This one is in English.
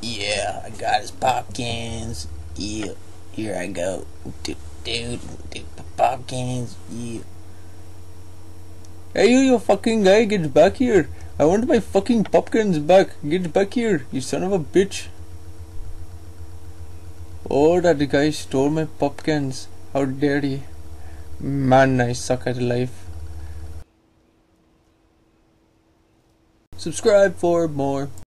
Yeah, I got his pop cans. Yeah, here I go. Dude, pop cans. Yeah. Hey, you fucking guy, get back here. I want my fucking popkins back. Get back here, you son of a bitch. Oh, that guy stole my popkins. How dare he? Man, I suck at life. Subscribe for more.